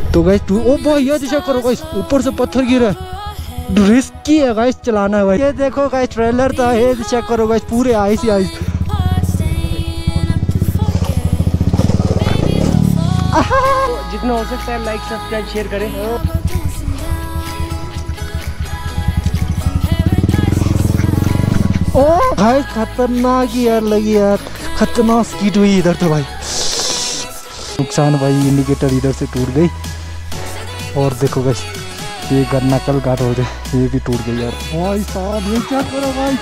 तो गाइस ओ भाई ये दिशा करो गाइस, ऊपर से पत्थर गिरा, रिस्की है गाइस चलाना भाई। ये देखो गाइस ट्रेलर था, ये चेक करो गाइस पूरे आइस ही आइस। जितना हो सकता है लाइक सब्सक्राइब शेयर करें। ओ भाई खतरनाक यार लगी यार, खतरनाक स्पीड हुई इधर तो भाई। नुकसान भाई, इंडिकेटर इधर से टूट गई। और देखो गाइस ये नकल गार्ड हो जाए, ये भी टूट गई यार भाई साहब। ये क्या करो भाई।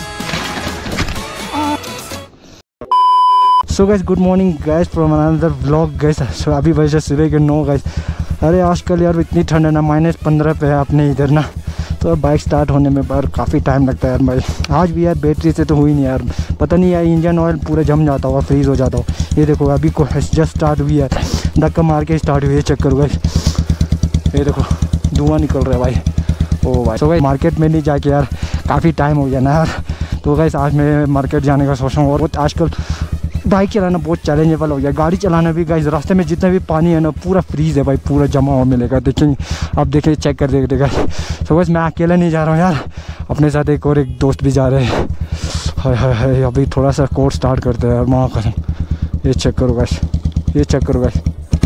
So guys good morning guys from another vlog guys. अभी बजे सुबह के 9 गाइस। अरे आजकल यार इतनी ठंड है ना, -15 पे है अपने इधर ना, तो बाइक स्टार्ट होने में बार काफ़ी टाइम लगता है यार भाई। आज भी यार बैटरी से तो हुई नहीं यार, पता नहीं यार इंजन ऑयल पूरा जम जाता होगा, फ्रीज हो जाता हो। ये देखो अभी को जस्ट स्टार्ट हुई है, धक्का मार के स्टार्ट हुई है, चेक करो गाइस। ये देखो धुआं निकल रहा है भाई। ओ भाई तो भाई मार्केट में नहीं जाके यार काफ़ी टाइम हो गया ना यार, तो गाइस आज मैं मार्केट जाने का सोच रहा हूँ। और आजकल बाइक चलाना बहुत चैलेंजेबल हो गया, गाड़ी चलाना भी गाइस। रास्ते में जितना भी पानी है ना पूरा फ्रीज है भाई, पूरा जमा हुआ मिलेगा। देखेंगे अब, देखें चेक कर देते गाइस। तो बस मैं अकेला नहीं जा रहा हूँ यार, अपने साथ एक और एक दोस्त भी जा रहे हैं। हाय हाय हाय, अभी थोड़ा सा कोर्स स्टार्ट करते हैं यार, माँ कसम। ये चेक करो गाइस, ये चेक करो गाइस।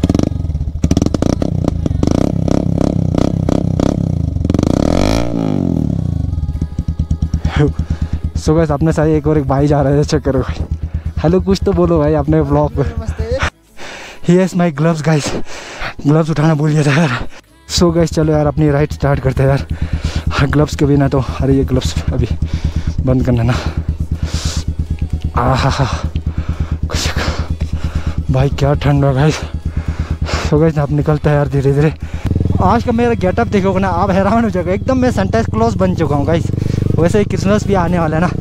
सो गाइस अपने साथ एक और एक भाई जा रहे हैं, चेक करो भाई। हेलो कुछ तो बोलो भाई अपने ब्लॉग पर। Yes my gloves guys, gloves उठाना भूल गया था यार। सो गाइस चलो यार अपनी राइड स्टार्ट करते हैं यार, ग्लव्स के बिना तो। अरे ये ग्लव्स अभी बंद करना ना। आहा भाई क्या ठंड है गाइस। सो गाइस आप निकलते हैं यार धीरे धीरे। आज का मेरा गेटअप देखोगे ना आप हैरान हो जाएगा, एकदम मैं सांता क्लॉज बन चुका हूँ गाइस। वैसे ही क्रिसमस भी आने वाला है ना,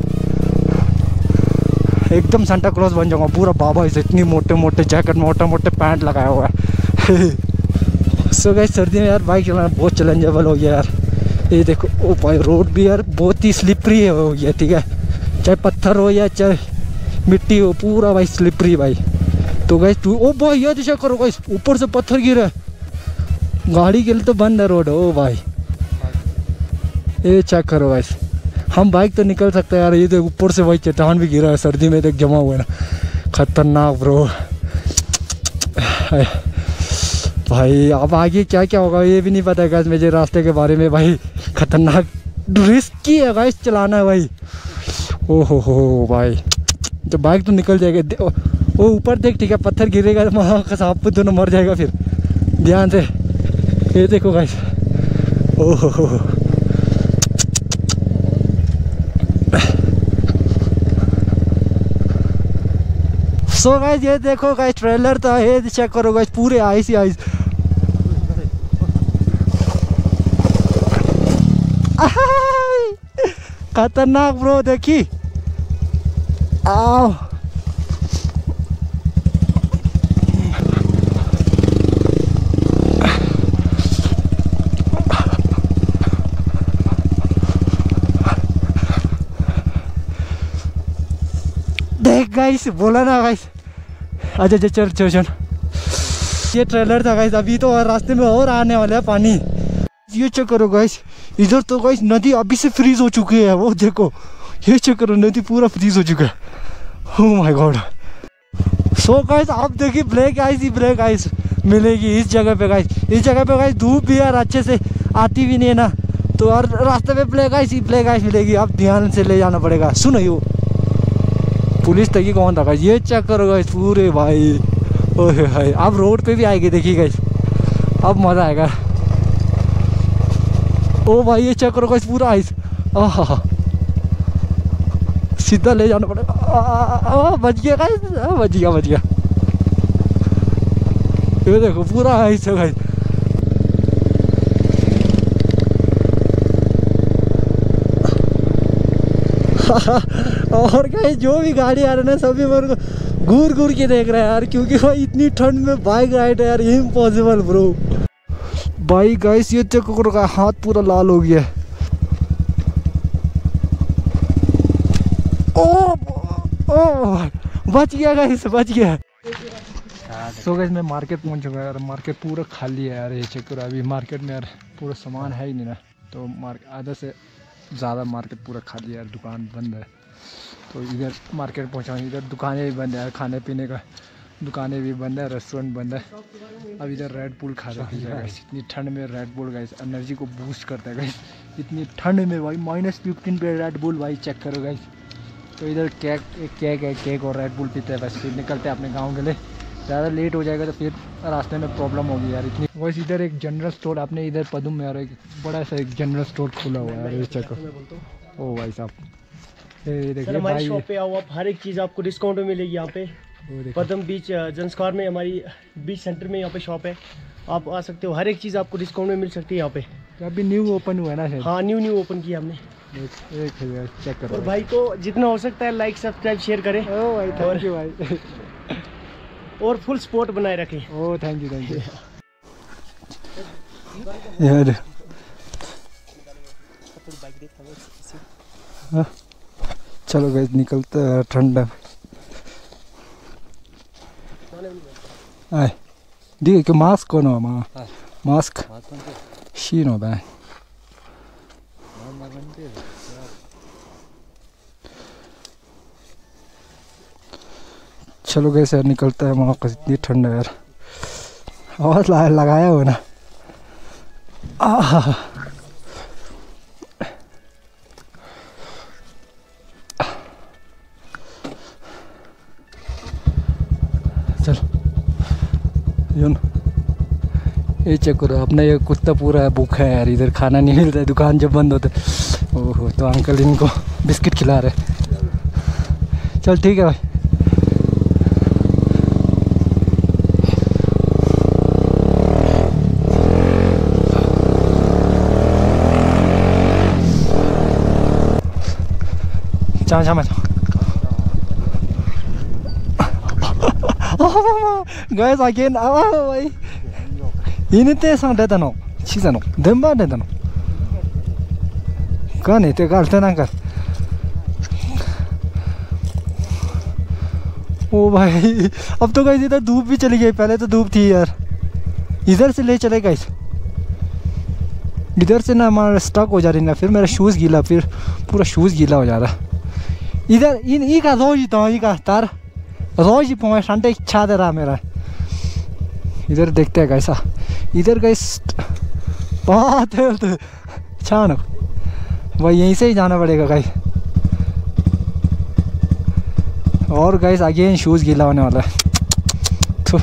एकदम सांता क्लॉज बन जाऊंगा पूरा बाबा। इसे इतनी मोटे मोटे जैकेट, मोटे मोटे पैंट लगाया हुआ है। सो गाइस सर्दी में यार बाइक चलाना बहुत चैलेंजेबल हो गया यार। ये देखो ओ भाई रोड भी यार बहुत ही स्लिपरी हो गया, ठीक है, चाहे पत्थर हो या चाहे मिट्टी हो, पूरा भाई स्लिपरी भाई। तो गाइस ओ भाई ये दिशा करो गाइस, ऊपर से पत्थर गिरा, गाड़ी के लिए तो बंद है रोड। ओ भाई ये चेक करो गाइस, हम बाइक तो निकल सकते हैं यार। ये तो ऊपर से भाई चट्टान भी गिरा है, सर्दी में देख जमा हुआ है ना, खतरनाक ब्रो। भाई अब आगे क्या क्या होगा ये भी नहीं पता गाइस मुझे रास्ते के बारे में भाई। खतरनाक रिस्की है गाइस चलाना है भाई। ओहो हो भाई, तो बाइक तो निकल जाएगा। वो ऊपर देख, ठीक है, पत्थर गिरेगा तो वहाँ का सांप दोनों मर जाएगा फिर, ध्यान से। ये देखो गाइस, ओहो हो। सो गाइस ये देखो गाइस ट्रेलर था, ये चेक करो गाइस पूरे आइस ही आइस। खतरनाक ब्रो, देखी आओ। देख गाइस, बोला ना गाइस। अच्छा अच्छा चल चल चल, ये ट्रेलर था गाइस। अभी तो रास्ते में और आने वाला है पानी। ये चेक करो गाइस, इधर तो गाइस नदी अभी से फ्रीज हो चुकी है, वो देखो। ये चेक करो, नदी पूरा फ्रीज हो चुका है। Oh my god. So guys आप देखिए ब्लैक आइस ही ब्लैक आइस मिलेगी इस जगह पे गाइस। इस जगह पे गाइस धूप भी यार अच्छे से आती भी नहीं है ना, तो यार रास्ते पे ब्लैक आइस ही ब्लैक आइस मिलेगी। आप ध्यान से ले जाना पड़ेगा। सुनो यो पुलिस तक ही कौन था गाइस, ये चेक करो गाइस पूरे भाई। ओहे भाई अब रोड पे भी आएगी, देखिए गाइस अब मजा आएगा। ओ भाई ये चेक करो गाइस पूरा आइस। आहा सीधा ले जाना पड़ेगा। बच गया गाइस, बच गया बच गया। ये देखो पूरा आइस है गाइस। और गाइस जो भी गाड़ी आ रहा है ना सभी मेरे को घूर घूर के देख रहा है यार, क्योंकि भाई इतनी ठंड में बाइक राइड है यार इम्पॉसिबल ब्रो। भाई गाइस ये चेक करो, हाथ पूरा लाल हो गया। ओ ओ बच गया गाइस, बच गया। सो गाइस मैं मार्केट पहुंच चुका है यार। मार्केट पूरा खाली है यार। ये चेक करो अभी मार्केट में यार पूरा सामान है ही नहीं ना, तो आधा से ज़्यादा मार्केट पूरा खाली है यार, दुकान बंद है। तो इधर मार्केट पहुंचा हूँ, इधर दुकानें भी बंद है यार, खाने पीने का दुकानें भी बंद है, रेस्टोरेंट बंद है। अब इधर रेड बुल खा रहे हैं गाइस। इतनी ठंड में रेड बुल गाइस एनर्जी को बूस्ट करता है गाइस। इतनी ठंड में भाई -15 पे रेड बुल भाई चेक करो गाइस। तो इधर केक और रेड बुल पीते हैं, बस फिर निकलते हैं अपने गाँव के लिए। ज़्यादा लेट हो जाएगा तो फिर रास्ते में प्रॉब्लम होगी यार इतनी। वैसे इधर एक जनरल स्टोर आपने इधर पदुम में यार एक बड़ा सा एक जनरल स्टोर खुला हुआ है यार, चेक करो। ओ भाई साहब ये देखिए भाई, शॉप पे आओ आप, हर एक चीज़ आपको डिस्काउंट में मिलेगी यहाँ पे। पदम बीच जनस्कार में हमारी बीच सेंटर में यहाँ पे शॉप है, आप आ सकते हो। हर एक चीज़ आपको डिस्काउंट में मिल सकती है यहाँ पे। अभी न्यू ओपन हुआ है ना शायद? हाँ न्यू ओपन किया हमने। चेक करो। और भाई को जितना हो सकता है लाइक सब्सक्राइब शेयर करें। ओ भाई थैंक यू भाई। और फुल सपोर्ट बनाए रखें। ओ थैंक यू यार। चलो गाइस निकलते हैं, ठंड है। आए देखिए कि मास्क कौन हो मास्क शीन हो भाई। चलो कैसे निकलता है वहाँ का, इतनी ठंड है यार। आवाज़ लगाया हो ना। चल ये चेक करो अपना, ये कुत्ता पूरा भूखा है यार। इधर खाना नहीं मिलता है, दुकान जब बंद होते। ओहो तो अंकल इनको बिस्किट खिला रहे। चल ठीक है भाई। Guys again भाई इनते सांग देता नो चीज़ नो दम्बा देता नो कहाँ नहीं ते करते ना कर। ओ भाई अब तो गाइस इधर धूप भी चली गई, पहले तो धूप थी यार। इधर से ले चले गाइस, इधर से ना हमारा स्टक हो जा रही ना, फिर मेरा शूज़ गीला, फिर पूरा शूज़ गीला हो जा रहा। इधर इन का रोज ही तो का तार रोज ही पहुँच संडे इच्छा दे रहा मेरा। इधर देखते हैं कैसा, इधर गाइस बहुत है तो छानो भाई, यहीं से ही जाना पड़ेगा गाइस। और गाइस अगेन शूज़ गीला होने वाला है। तो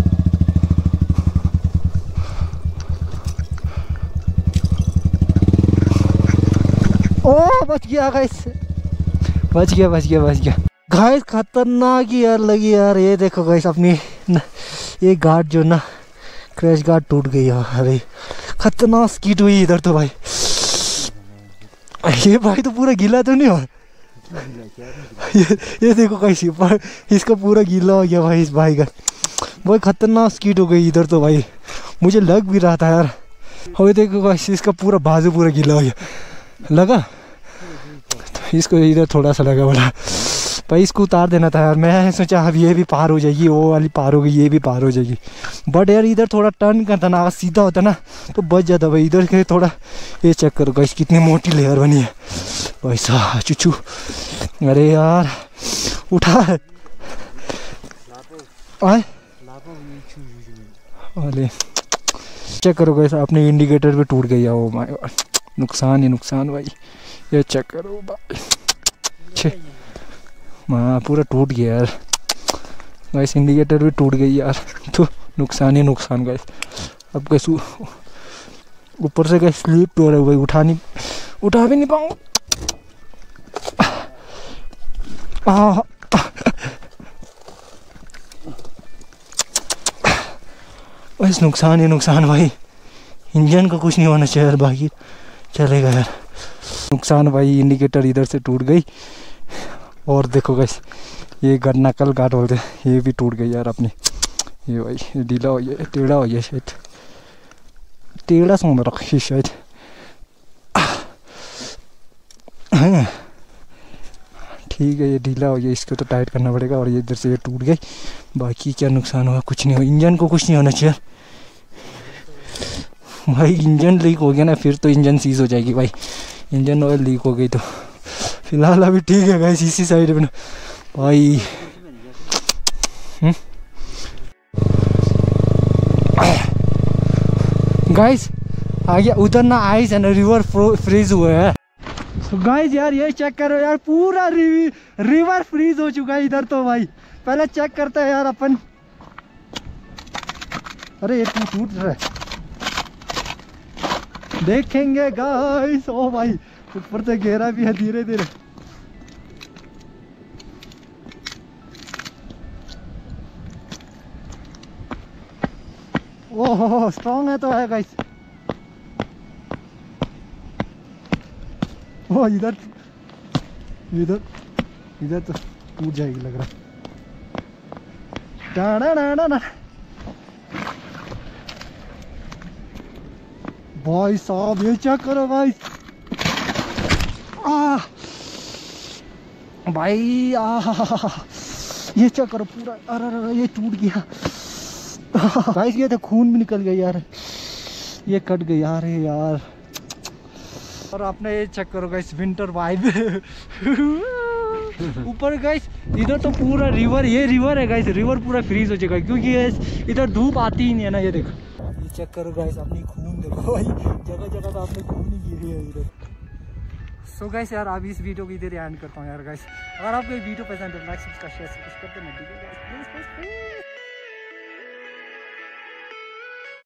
ओ बच गया गाइस, बच गया गाइस। खतरनाक ही यार लगी यार। ये देखो गाइस अपनी ये गार्ड जो ना क्रैश गार्ड टूट गई यार। अरे खतरनाक स्कीट हुई इधर तो भाई। ये भाई तो पूरा गीला तो नहीं हो ये देखो गाइस इसका पूरा गीला हो गया भाई। इस भाई का बहुत खतरनाक स्कीट हो गई इधर तो भाई, मुझे लग भी रहा था यार। और देखो गाइस इसका पूरा बाजू पूरा गीला हो गया लगा। तो इसको इधर थोड़ा सा लगा बोला भाई इसको उतार देना था यार। मैं सोचा अब ये भी पार हो जाएगी, वो वाली पार हो गई, ये भी पार हो जाएगी। बट यार इधर थोड़ा टर्न करता ना, सीधा होता ना तो बच जाता भाई। इधर के थोड़ा ये चेक करो गाइस कितनी मोटी लेयर बनी है भाई साहब चुचू। अरे यार उठा आए अरे चेक करो गाइस अपने इंडिकेटर भी टूट गई है। वो माय नुकसान ही नुकसान भाई। ये चेक करो भाई, हाँ पूरा टूट गया यार गाइस। इंडिकेटर भी टूट गई यार, तो नुकसान ही नुकसान गाइस। अब कैसे ऊपर से गाइस स्लीप तो हो रहा है भाई, उठा भी नहीं पाऊँ। बस नुकसान ही नुकसान भाई। इंजन का कुछ नहीं होना चाहिए यार, बाकी चलेगा यार। नुकसान भाई, इंडिकेटर इधर से टूट गई। और देखो गाइस ये नकल गार्ड बोलते हैं, ये भी टूट गई यार अपनी। ये भाई ढीला हो गया, टेढ़ा हो गया शायद, टेढ़ा सो में रखी शायद। ठीक है, ये ढीला हो गया, इसको तो टाइट करना पड़ेगा। और ये इधर से ये टूट गई, बाकी क्या नुकसान हुआ, कुछ नहीं हुआ। इंजन को कुछ नहीं होना चाहिए भाई। इंजन लीक हो गया ना फिर तो इंजन सीज हो जाएगी भाई। इंजन ऑयल लीक हो गई तो फिलहाल अभी ठीक है गाइस, इसी साइड में भाई। गाइस आ गया उधर ना, आइस एंड रिवर फ्रीज हुए है। तो गाइस यार ये चेक करो यार, पूरा रिवर फ्रीज हो चुका है इधर तो भाई। पहले चेक करते हैं यार अपन। अरे ये टूट रहा है, देखेंगे गाइस। ओ भाई ऊपर से घेरा भी है धीरे धीरे। ओहो स्ट्रॉन्ग है तो है गाइस। ओ इधर इधर इधर तो टूट जाएगी लग रहा। डाना डाना ना भाई साहब, ये चेक करो गाइस। भाई ये चेक करो पूरा। अरे ये टूट गया गाइस। ये तो खून भी निकल गया यार, ये कट गई यार यार। और आपने ये चेक करो गाइस, विंटर वाइब ऊपर गाइस। इधर तो पूरा रिवर, ये रिवर है गाइस, रिवर पूरा फ्रीज हो जाएगा क्योंकि इधर धूप आती ही नहीं है ना। ये देखो, ये चेक करो गाइस, अपनी खून देखो भाई, जगह जगह तो आपने खून ही गिरी है इधर। सो गाइस यार अभी इस वीडियो को इधर एंड करता हूँ यार गाइस। अगर आपको ये वीडियो पसंद है लाइक सब्सक्राइब शेयर करते हैं।